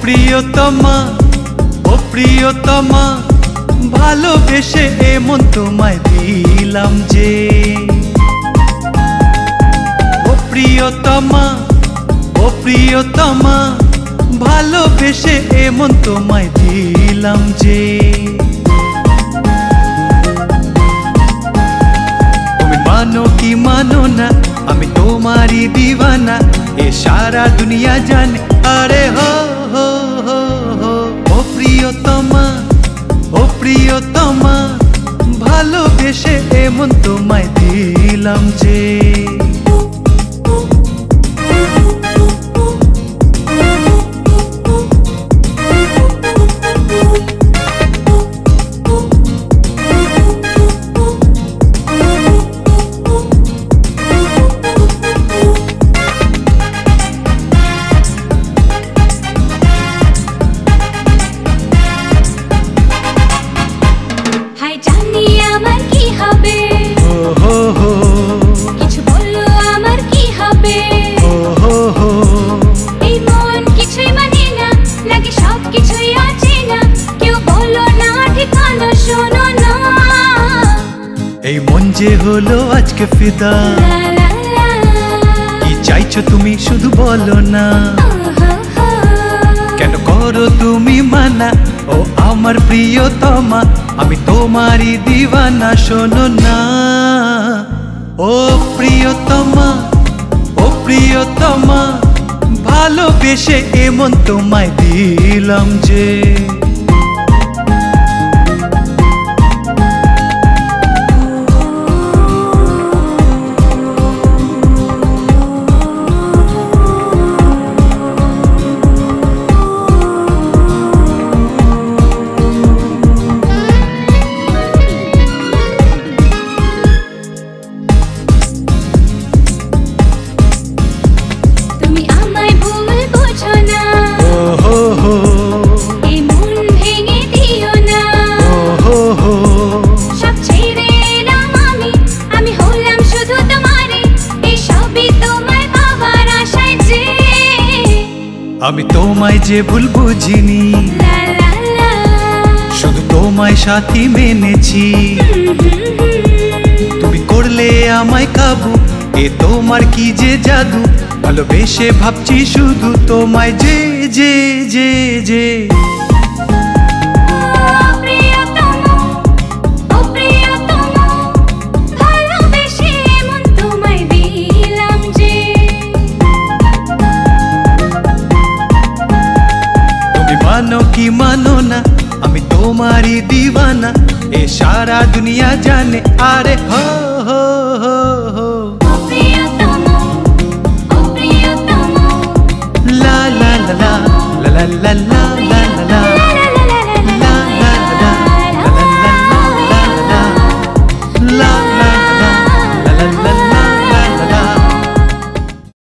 প্রিয়তমা, ও প্রিয়তমা, ভালোবেসে এমন তোমায় দিলাম যে। ও প্রিয়তমা, ও প্রিয়তমা, ভালোবেসে এমন তোমায় দিলাম যে। তুমি মানো কি মানো না, আমি তোমারই দিওয়ানা, এ সারা দুনিয়া জানে। আরে হো হো হো হো, ও প্রিয়তমা, ও প্রিয়তমা, ভালোবেসে এমন তোমায় দিলাম যে। এই মন যে হলো আজকে ফিদা, কি চাইছো তুমি শুধু বলো না। কেন করো তুমি মানা, ও আমার প্রিয়তমা, আমি তোমারই দিওয়ানা, শোনো না। ও প্রিয়তমা, ও প্রিয়তমা, ভালোবেসে এমন তোমায় দিলাম যে। আমি তোমায় যে ভুল বুঝিনি, শুধু তোমায় সাথী মেনেছি। তুমি করলে আমায় কাবু, এ তোমার কি যে জাদু, ভালোবেসে ভাবছি শুধু তোমায় যে যে যে যে। মানো কি মানো না, আমি তোমারই দিওয়ানা, এ সারা দুনিয়া জানে। আরে হো হো হো।